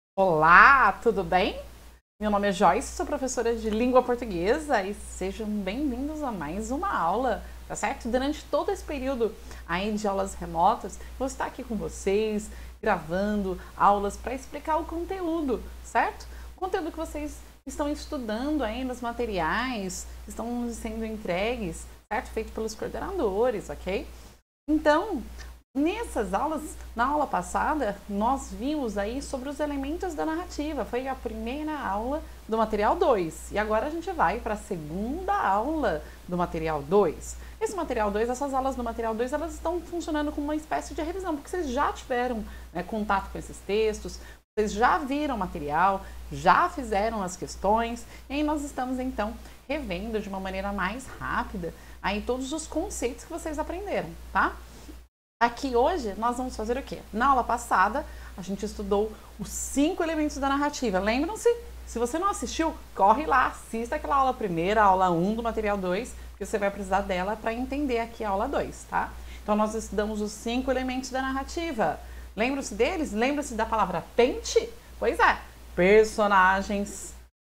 Olá, tudo bem? Meu nome é Joyce, sou professora de língua portuguesa e sejam bem-vindos a mais uma aula, tá certo? Durante todo esse período aí de aulas remotas, vou estar aqui com vocês, gravando aulas para explicar o conteúdo, certo? O conteúdo que vocês estão estudando aí nos materiais, que estão sendo entregues, certo? Feito pelos coordenadores, ok? Então, nessas aulas, na aula passada, nós vimos aí sobre os elementos da narrativa. Foi a primeira aula do material 2. E agora a gente vai para a segunda aula do material 2. Esse material 2, essas aulas do material 2, elas estão funcionando como uma espécie de revisão, porque vocês já tiveram contato com esses textos, vocês já viram o material, já fizeram as questões, e aí nós estamos então revendo de uma maneira mais rápida aí todos os conceitos que vocês aprenderam, tá? Aqui hoje nós vamos fazer o quê? Na aula passada a gente estudou os 5 elementos da narrativa. Lembram-se? Se você não assistiu, corre lá, assista aquela aula primeira, a aula 1 do material 2, que você vai precisar dela para entender aqui a aula 2, tá? Então nós estudamos os 5 elementos da narrativa. Lembram-se deles? Lembram-se da palavra pente? Pois é, personagens,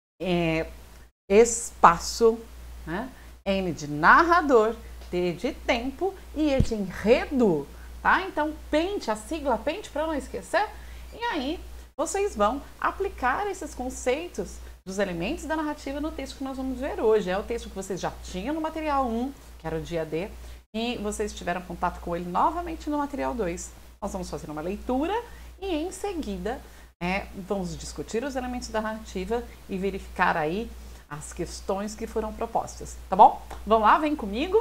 espaço, né? N de narrador, T de tempo e E de enredo, tá? Então, pente, a sigla pente, para não esquecer. E aí, vocês vão aplicar esses conceitos dos elementos da narrativa no texto que nós vamos ver hoje. É o texto que vocês já tinham no material 1, que era o dia D, e vocês tiveram contato com ele novamente no material 2. Nós vamos fazer uma leitura e, em seguida, vamos discutir os elementos da narrativa e verificar aí as questões que foram propostas, tá bom? Vamos lá, vem comigo.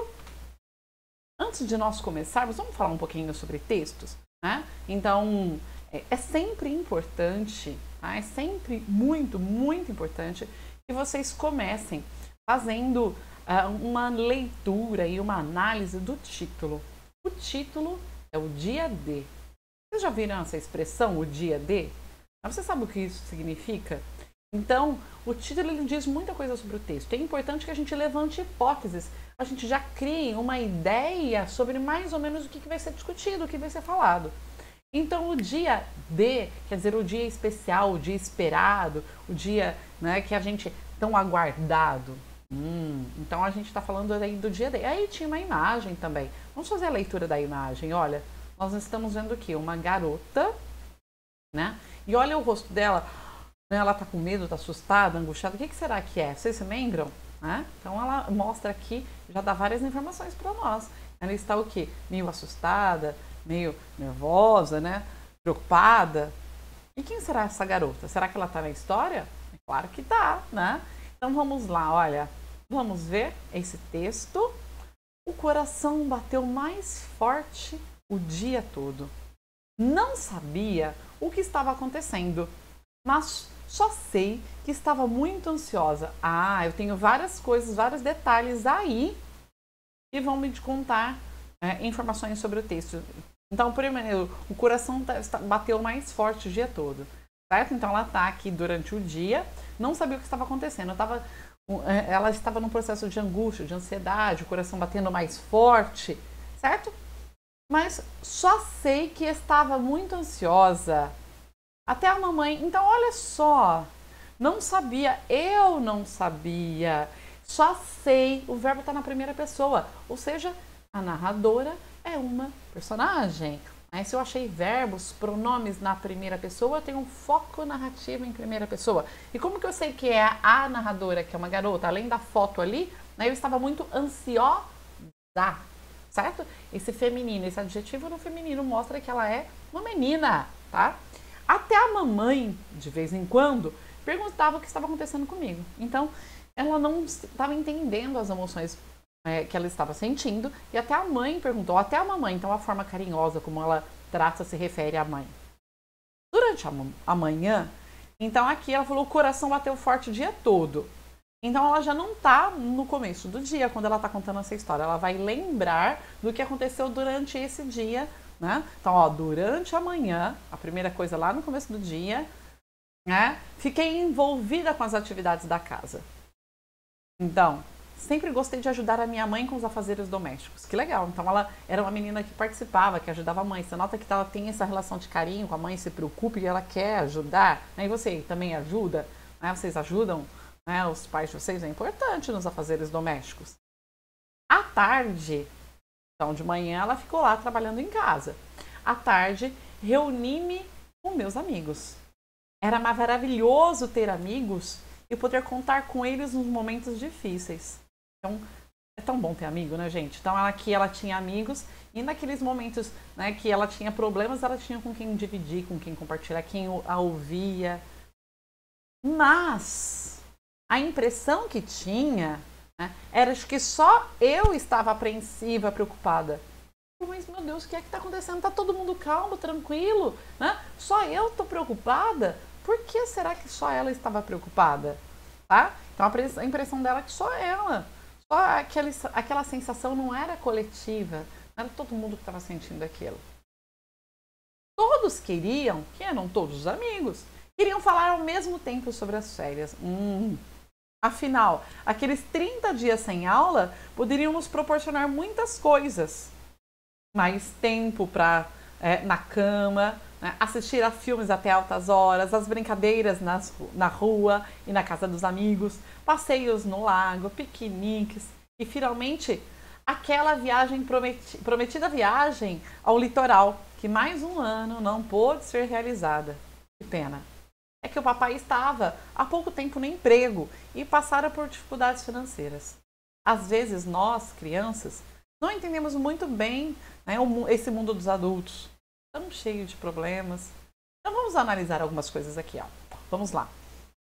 Antes de nós começarmos, vamos falar um pouquinho sobre textos, né? Então, é sempre importante, tá? É sempre muito importante que vocês comecem fazendo uma leitura e uma análise do título. O título é o dia D. Vocês já viram essa expressão, o dia D? Você sabe o que isso significa? Então, o título ele diz muita coisa sobre o texto. É importante que a gente levante hipóteses, a gente já crie uma ideia sobre mais ou menos o que vai ser discutido, o que vai ser falado. Então, o dia D, quer dizer, o dia especial, o dia esperado, o dia, né, que a gente tão aguardado. Então, a gente está falando aí do dia D. Aí tinha uma imagem também. Vamos fazer a leitura da imagem. Olha, nós estamos vendo aqui uma garota, né? E olha o rosto dela. Ela está com medo, está assustada, angustiada. O que será que é? Vocês se lembram? Então ela mostra aqui, já dá várias informações para nós. Ela está o quê? Meio assustada, meio nervosa, né? Preocupada. E quem será essa garota? Será que ela está na história? É claro que está, né? Então vamos lá, olha. Vamos ver esse texto. O coração bateu mais forte o dia todo. Não sabia o que estava acontecendo, mas só sei que estava muito ansiosa. Eu tenho várias coisas, vários detalhes aí que vão me contar informações sobre o texto. Então, primeiro, o coração bateu mais forte o dia todo, certo? Então, ela está aqui durante o dia, não sabia o que estava acontecendo. Ela estava num processo de angústia, de ansiedade, o coração batendo mais forte, certo? Mas só sei que estava muito ansiosa. Até a mamãe, então olha só, não sabia, eu não sabia, só sei, o verbo está na primeira pessoa, ou seja, a narradora é uma personagem. Se eu achei verbos, pronomes na primeira pessoa, eu tenho um foco narrativo em primeira pessoa. E como que eu sei que é a narradora, que é uma garota, além da foto ali, eu estava muito ansiosa, certo? Esse feminino, esse adjetivo no feminino mostra que ela é uma menina, tá? Até a mamãe, de vez em quando, perguntava o que estava acontecendo comigo. Então, ela não estava entendendo as emoções que ela estava sentindo. E até a mãe perguntou, até a mamãe, então a forma carinhosa como ela trata se refere à mãe. Durante a manhã, então aqui ela falou, o coração bateu forte o dia todo. Então, ela já não está no começo do dia, quando ela está contando essa história. Ela vai lembrar do que aconteceu durante esse dia, né? Então, ó, durante a manhã, a primeira coisa lá no começo do dia, fiquei envolvida com as atividades da casa. Então, sempre gostei de ajudar a minha mãe com os afazeres domésticos. Que legal. Então ela era uma menina que participava, que ajudava a mãe. Você nota que ela tem essa relação de carinho com a mãe, se preocupa e ela quer ajudar. E você também ajuda? Né? Vocês ajudam, né, os pais de vocês? É importante nos afazeres domésticos. À tarde, então de manhã ela ficou lá trabalhando em casa. À tarde, reuni-me com meus amigos. Era maravilhoso ter amigos e poder contar com eles nos momentos difíceis. Então, é tão bom ter amigo, né, gente? Então, aqui ela tinha amigos e naqueles momentos, né, que ela tinha problemas, ela tinha com quem dividir, com quem compartilhar, quem a ouvia. Mas a impressão que tinha, né, era de que só eu estava apreensiva, preocupada. Mas, meu Deus, o que é que está acontecendo? Está todo mundo calmo, tranquilo, né? Só eu estou preocupada? Por que será que só ela estava preocupada? Tá? Então, a impressão dela é que só ela. Só aquela sensação não era coletiva. Não era todo mundo que estava sentindo aquilo. Todos queriam, que eram todos os amigos, queriam falar ao mesmo tempo sobre as férias. Afinal, aqueles 30 dias sem aula poderiam nos proporcionar muitas coisas. Mais tempo na cama, né, assistir a filmes até altas horas, as brincadeiras na rua e na casa dos amigos, passeios no lago, piqueniques e finalmente aquela viagem prometida viagem ao litoral, que mais um ano não pôde ser realizada. Que pena. É que o papai estava há pouco tempo no emprego e passara por dificuldades financeiras. Às vezes nós, crianças, não entendemos muito bem, né, esse mundo dos adultos. Tão cheio de problemas. Então vamos analisar algumas coisas aqui. Ó. Vamos lá.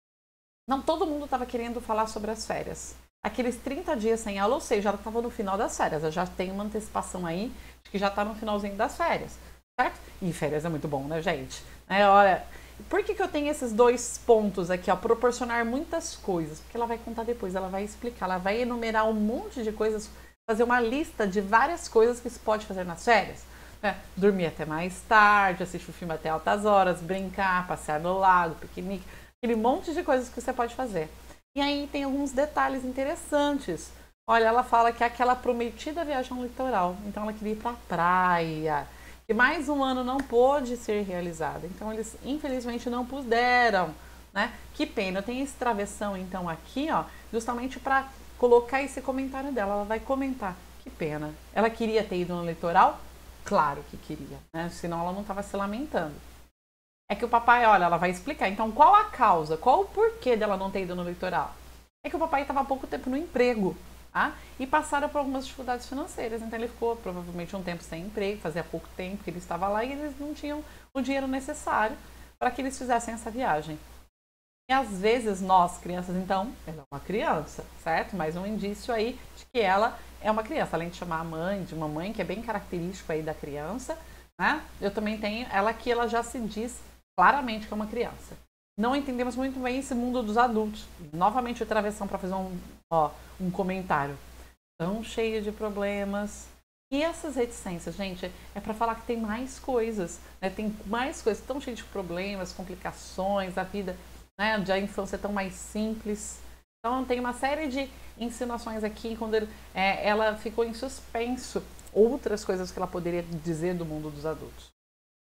Não todo mundo estava querendo falar sobre as férias. Aqueles 30 dias sem aula, ou seja, ela estava no final das férias. Eu já tenho uma antecipação aí de que já está no finalzinho das férias. Certo? E férias é muito bom, né, gente? Olha, por que eu tenho esses dois pontos aqui? Ó, proporcionar muitas coisas. Porque ela vai contar depois, ela vai explicar, ela vai enumerar um monte de coisas, fazer uma lista de várias coisas que se pode fazer nas férias. Dormir até mais tarde, assistir o filme até altas horas, brincar, passear no lago, piquenique, aquele monte de coisas que você pode fazer. E aí tem alguns detalhes interessantes. Olha, ela fala que é aquela prometida viagem ao litoral, então ela queria ir para a praia, que mais um ano não pôde ser realizada, então eles infelizmente não puderam, né? Que pena, eu tenho esse travessão então aqui, ó, justamente para colocar esse comentário dela, ela vai comentar, que pena. Ela queria ter ido no litoral? Claro que queria, né? Senão ela não estava se lamentando. É que o papai, olha, ela vai explicar. Então, qual a causa? Qual o porquê dela não ter ido no litoral? É que o papai estava há pouco tempo no emprego, tá? E passaram por algumas dificuldades financeiras. Então, ele ficou provavelmente um tempo sem emprego, fazia pouco tempo que ele estava lá e eles não tinham o dinheiro necessário para que eles fizessem essa viagem. E às vezes nós, crianças, então, ela é uma criança, certo? Mais um indício aí de que ela é uma criança, além de chamar a mãe de uma mãe, que é bem característico aí da criança, né? Eu também tenho ela que ela já se diz claramente que é uma criança. Não entendemos muito bem esse mundo dos adultos. Novamente, a travessão para fazer um comentário. Tão cheio de problemas. E essas reticências, gente, é para falar que tem mais coisas, né? Tem mais coisas, tão cheio de problemas, complicações, a vida, né, da infância é tão mais simples. Então, tem uma série de insinuações aqui, quando ela ficou em suspenso outras coisas que ela poderia dizer do mundo dos adultos.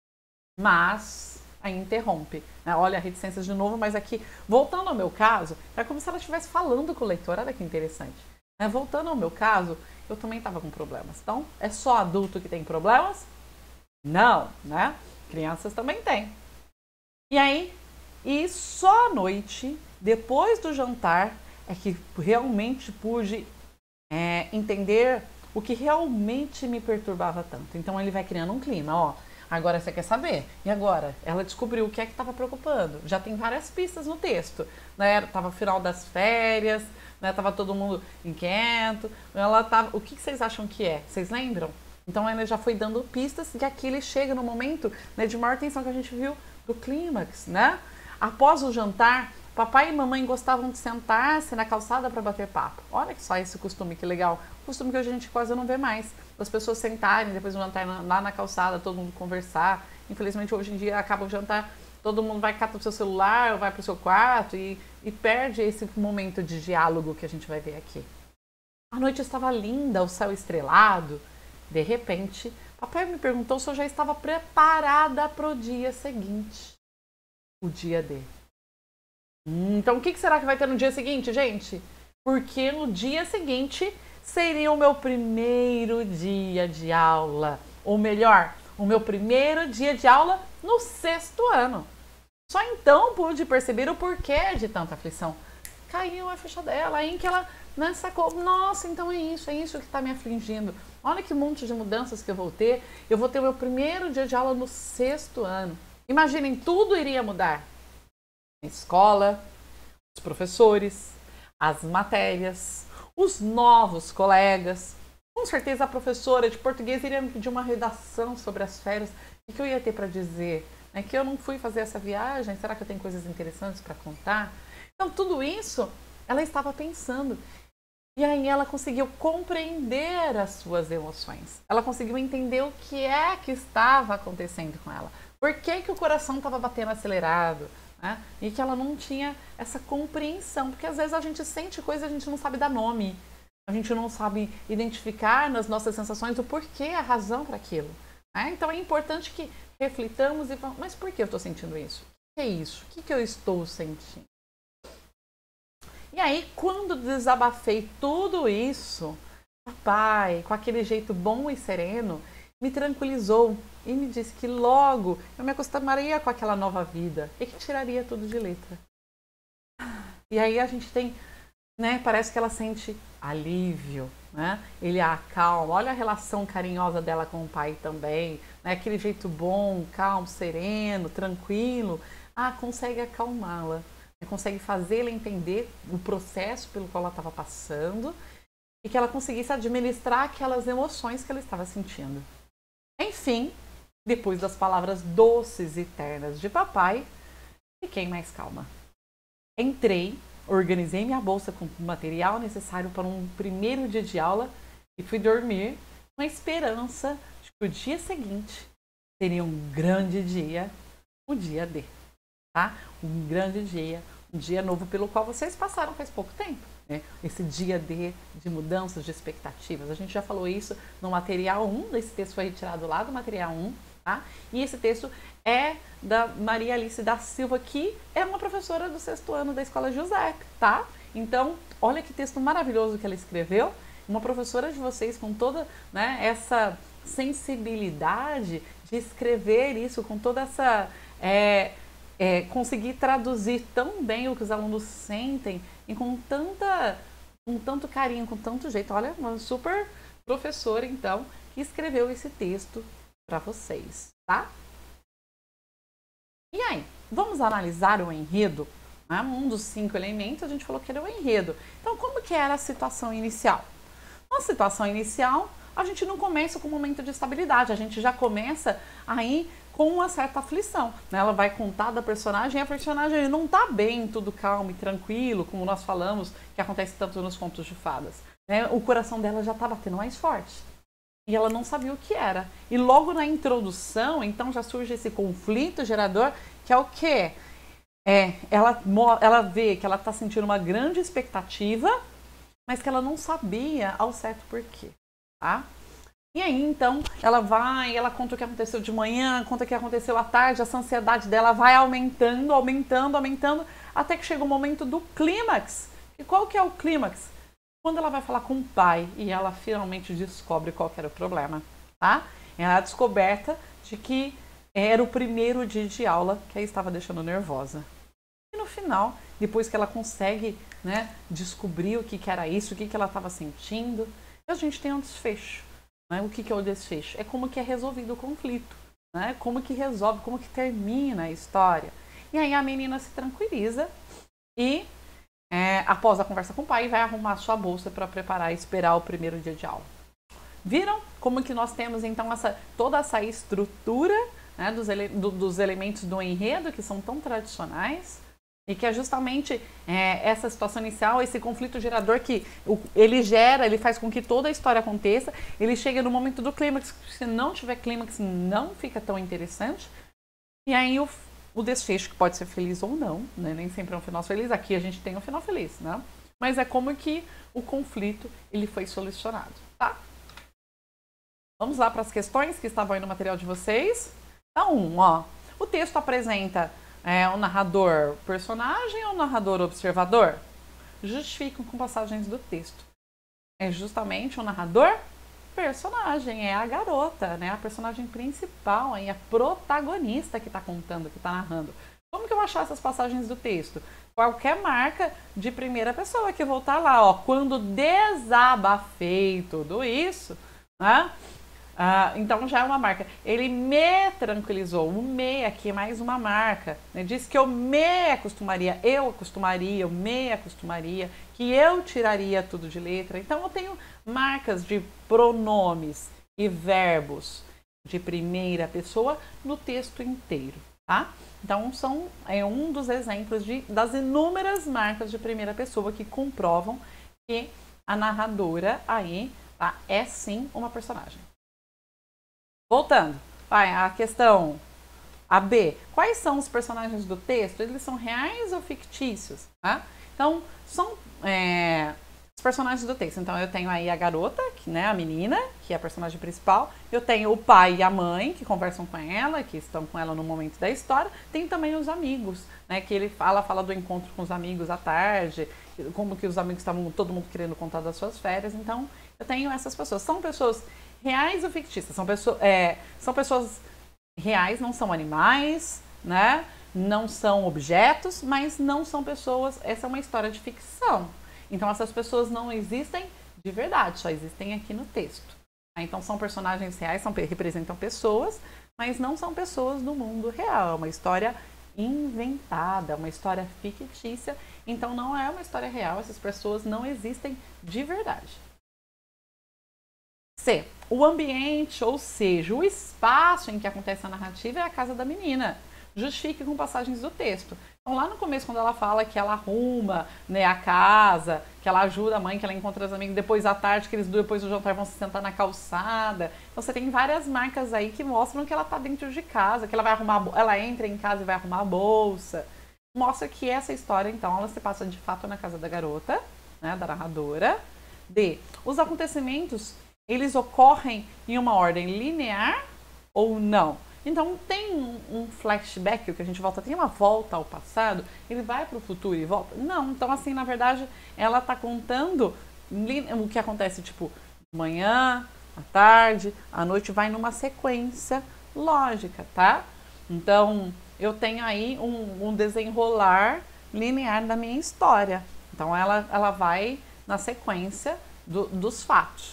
Mas aí interrompe. Né? Olha, reticências de novo, mas aqui, voltando ao meu caso, é como se ela estivesse falando com o leitor. Olha que interessante. Né? Voltando ao meu caso, eu também estava com problemas. Então, é só adulto que tem problemas? Não, né? Crianças também têm. E aí, só à noite, depois do jantar, é que realmente pude entender o que realmente me perturbava tanto. Então ele vai criando um clima, ó. Agora você quer saber? E agora? Ela descobriu o que é que estava preocupando. Já tem várias pistas no texto. Né? Tava final das férias, né? Tava todo mundo inquieto. Ela tava... O que vocês acham que é? Vocês lembram? Então ela já foi dando pistas e aqui ele chega no momento, né, de maior tensão que a gente viu do clímax, né? Após o jantar, papai e mamãe gostavam de sentar-se na calçada para bater papo. Olha só esse costume, que legal. Costume que hoje a gente quase não vê mais. As pessoas sentarem depois do jantar lá na calçada, todo mundo conversar. Infelizmente, hoje em dia, acaba o jantar, todo mundo vai catar o seu celular, ou vai para o seu quarto e perde esse momento de diálogo que a gente vai ver aqui. A noite estava linda, o céu estrelado. De repente, papai me perguntou se eu já estava preparada para o dia seguinte. O dia D. Então, o que será que vai ter no dia seguinte, gente? Porque no dia seguinte seria o meu primeiro dia de aula. Ou melhor, o meu primeiro dia de aula no 6º ano. Só então pude perceber o porquê de tanta aflição. Caiu a ficha dela, aí que ela sacou, nossa, então é isso que está me afligindo. Olha que monte de mudanças que eu vou ter. Eu vou ter o meu primeiro dia de aula no 6º ano. Imaginem, tudo iria mudar. A escola, os professores, as matérias, os novos colegas. Com certeza a professora de português iria me pedir uma redação sobre as férias. O que eu ia ter para dizer? É que eu não fui fazer essa viagem? Será que eu tenho coisas interessantes para contar? Então, tudo isso ela estava pensando. E aí ela conseguiu compreender as suas emoções. Ela conseguiu entender o que é que estava acontecendo com ela. Por que o coração estava batendo acelerado? Né? E que ela não tinha essa compreensão. Porque às vezes a gente sente coisa e a gente não sabe dar nome. A gente não sabe identificar nas nossas sensações o porquê, a razão para aquilo. Né? Então é importante que reflitamos e falamos, mas por que eu estou sentindo isso? O que é isso? O que eu estou sentindo? E aí, quando desabafei tudo isso, papai, com aquele jeito bom e sereno, me tranquilizou e me disse que logo eu me acostumaria com aquela nova vida e que tiraria tudo de letra. E aí a gente tem, né, parece que ela sente alívio, né? Ele a acalma, olha a relação carinhosa dela com o pai também, né? Aquele jeito bom, calmo, sereno, tranquilo, consegue acalmá-la. Consegue fazê-la entender o processo pelo qual ela estava passando e que ela conseguisse administrar aquelas emoções que ela estava sentindo. Enfim, depois das palavras doces e ternas de papai, fiquei mais calma. Entrei, organizei minha bolsa com o material necessário para um primeiro dia de aula e fui dormir com a esperança de que o dia seguinte seria um grande dia, o dia D. Tá? Um grande dia, um dia novo pelo qual vocês passaram faz pouco tempo. Né? Esse dia de mudanças de expectativas. A gente já falou isso no material 1, esse texto foi retirado lá do material 1. Tá? E esse texto é da Maria Alice da Silva, que é uma professora do 6º ano da Escola Giuseppe. Tá? Então, olha que texto maravilhoso que ela escreveu. Uma professora de vocês com toda, né, essa sensibilidade de escrever isso, com toda essa... conseguir traduzir tão bem o que os alunos sentem e com tanto carinho, com tanto jeito. Olha, uma super professora, então, que escreveu esse texto para vocês, tá? E aí, vamos analisar o enredo? Né? Um dos 5 elementos, a gente falou que era o enredo. Então, como que era a situação inicial? Na situação inicial, a gente não começa com um momento de estabilidade, a gente já começa aí com uma certa aflição. Né? Ela vai contar da personagem e a personagem não está bem, tudo calmo e tranquilo, como nós falamos, que acontece tanto nos contos de fadas. Né? O coração dela já está batendo mais forte. E ela não sabia o que era. E logo na introdução, então já surge esse conflito gerador, que é o quê? Ela vê que ela está sentindo uma grande expectativa, mas que ela não sabia ao certo porquê. Tá? E aí, então, ela conta o que aconteceu de manhã, conta o que aconteceu à tarde, essa ansiedade dela vai aumentando, até que chega o momento do clímax. E qual que é o clímax? Quando ela vai falar com o pai e ela finalmente descobre qual que era o problema, tá? É a descoberta de que era o primeiro dia de aula que a estava deixando nervosa. E no final, depois que ela consegue, né, descobrir o que era isso, o que ela estava sentindo, a gente tem um desfecho. Né? O que é o desfecho? É como que é resolvido o conflito. Né? Como que resolve, como que termina a história. E aí a menina se tranquiliza e, após a conversa com o pai, vai arrumar a sua bolsa para preparar e esperar o primeiro dia de aula. Viram como que nós temos, então, toda essa estrutura, né, dos elementos do enredo, que são tão tradicionais, e que é justamente essa situação inicial, esse conflito gerador que ele faz com que toda a história aconteça, ele chega no momento do clímax, se não tiver clímax não fica tão interessante, e aí o desfecho, que pode ser feliz ou não, né? Nem sempre é um final feliz, aqui a gente tem um final feliz, né? mas é como que o conflito ele foi solucionado, tá? Vamos lá para as questões que estavam aí no material de vocês. Então, ó, o texto apresenta o narrador personagem ou narrador observador? Justificam com passagens do texto. É justamente o narrador personagem, é a garota, né? A personagem principal, aí, a protagonista que está contando, que está narrando. Como que eu vou achar essas passagens do texto? Qualquer marca de primeira pessoa que voltar lá, ó, quando desabafei tudo isso, né? Então já é uma marca. Ele me tranquilizou. O me aqui é mais uma marca. Né? Diz que eu me acostumaria, eu me acostumaria, que eu tiraria tudo de letra. Então eu tenho marcas de pronomes e verbos de primeira pessoa no texto inteiro, tá? Então é um dos exemplos das inúmeras marcas de primeira pessoa que comprovam que a narradora aí tá, é sim uma personagem. Voltando, vai, a questão AB. Quais são os personagens do texto? Eles são reais ou fictícios? Tá? Então, são os personagens do texto. Então, eu tenho aí a garota, que, né, a menina, que é a personagem principal. Eu tenho o pai e a mãe, que conversam com ela, que estão com ela no momento da história. Tem também os amigos, né, que ela fala do encontro com os amigos à tarde, como que os amigos estavam, todo mundo querendo contar das suas férias. Então, eu tenho essas pessoas. São pessoas reais ou fictícias? São pessoas reais, não são animais, né? Não são objetos, mas não são pessoas. Essa é uma história de ficção. Então essas pessoas não existem de verdade, só existem aqui no texto. Então são personagens reais, representam pessoas, mas não são pessoas do mundo real. É uma história inventada, uma história fictícia. Então não é uma história real, essas pessoas não existem de verdade. C. O ambiente, ou seja, o espaço em que acontece a narrativa é a casa da menina. Justifique com passagens do texto. Então, lá no começo, quando ela fala que ela arruma, né, a casa, que ela ajuda a mãe, que ela encontra os amigos, depois à tarde, que eles depois do jantar vão se sentar na calçada. Então, você tem várias marcas aí que mostram que ela está dentro de casa, que ela vai arrumar, ela entra em casa e vai arrumar a bolsa. Mostra que essa história, então, ela se passa de fato na casa da garota, né, da narradora. D. Os acontecimentos eles ocorrem em uma ordem linear ou não? Então, tem um flashback, o que a gente volta, tem uma volta ao passado, ele vai para o futuro e volta? Não, então assim, na verdade, ela está contando o que acontece, tipo, manhã, à tarde, à noite, vai numa sequência lógica, tá? Então, eu tenho aí um desenrolar linear da minha história. Então, ela vai na sequência dos fatos.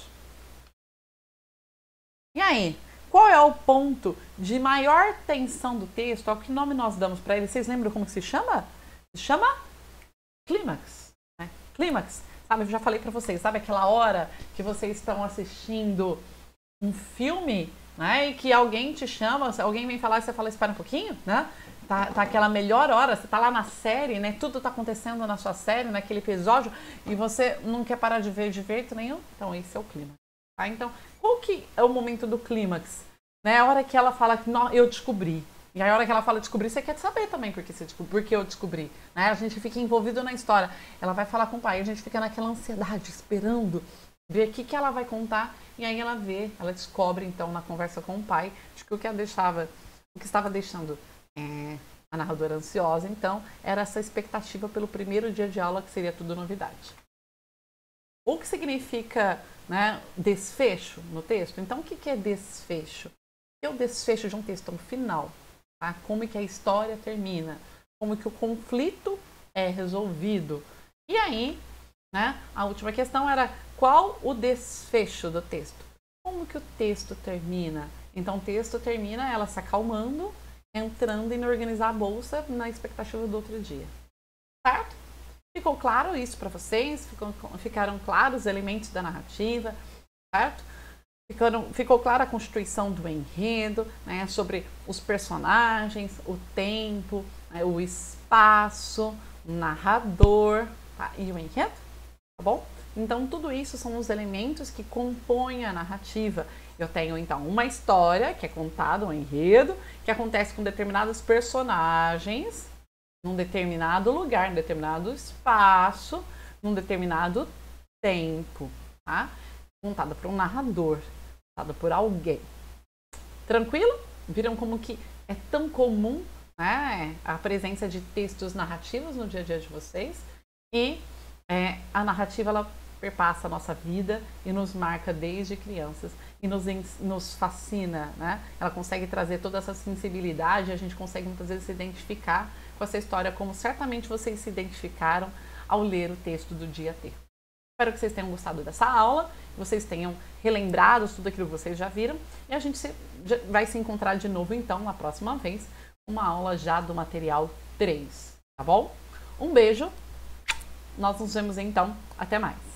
E aí, qual é o ponto de maior tensão do texto? O que nome nós damos para ele? Vocês lembram como se chama? Se chama clímax. Né? Clímax. Sabe, eu já falei para vocês, sabe aquela hora que vocês estão assistindo um filme, né? E que alguém te chama, alguém vem falar e você fala, espera um pouquinho, né? Tá aquela melhor hora, você tá lá na série, né? Tudo tá acontecendo na sua série, naquele episódio, e você não quer parar de ver de jeito nenhum. Então, esse é o clímax. Tá? Então, qual que é o momento do clímax? Né? A hora que ela fala que eu descobri. E a hora que ela fala descobrir, você quer saber também porque eu descobri. Né? A gente fica envolvido na história. Ela vai falar com o pai, a gente fica naquela ansiedade, esperando ver o que ela vai contar. E aí ela descobre, então, na conversa com o pai, de que o que estava deixando a narradora ansiosa, então, era essa expectativa pelo primeiro dia de aula, que seria tudo novidade. O que significa, né, desfecho no texto? Então, o que é desfecho? É o desfecho de um texto, um final. Tá? Como que a história termina? Como que o conflito é resolvido? E aí, né, a última questão era qual o desfecho do texto? Como que o texto termina? Então, o texto termina ela se acalmando, entrando em organizar a bolsa na expectativa do outro dia. Certo? Ficou claro isso para vocês? Ficaram claros os elementos da narrativa, certo? Ficou clara a constituição do enredo, né, sobre os personagens, o tempo, né, o espaço, o narrador, tá, e o enredo, tá bom? Então, tudo isso são os elementos que compõem a narrativa. Eu tenho, então, uma história que é contada, um enredo, que acontece com determinados personagens, num determinado lugar, num determinado espaço, num determinado tempo, tá? Contada por um narrador, contada por alguém. Tranquilo? Viram como que é tão comum, né, a presença de textos narrativos no dia a dia de vocês? E a narrativa, ela perpassa a nossa vida e nos marca desde crianças e nos fascina, né? Ela consegue trazer toda essa sensibilidade e a gente consegue muitas vezes se identificar com essa história, como certamente vocês se identificaram ao ler o texto do Dia T. Espero que vocês tenham gostado dessa aula, que vocês tenham relembrado tudo aquilo que vocês já viram e a gente vai se encontrar de novo então na próxima vez, uma aula já do material 3, tá bom? Um beijo, nós nos vemos então, até mais!